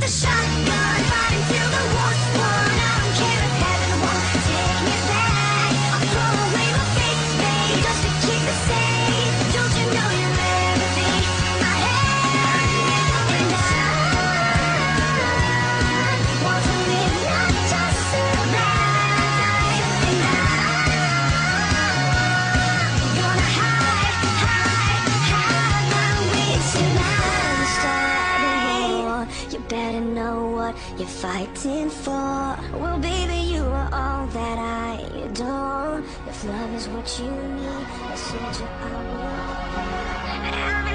a shotgun, fighting till the war's won. I don't care if heaven won't take me back. I'll throw away my fake space just to keep it safe. Don't you know you'll never be my head? And I want to live, not just survive. And I'm gonna hide my way to start a war. You better know what you're fighting for. Well, baby, you are all that I adore. If love is what you need, a soldier I will be.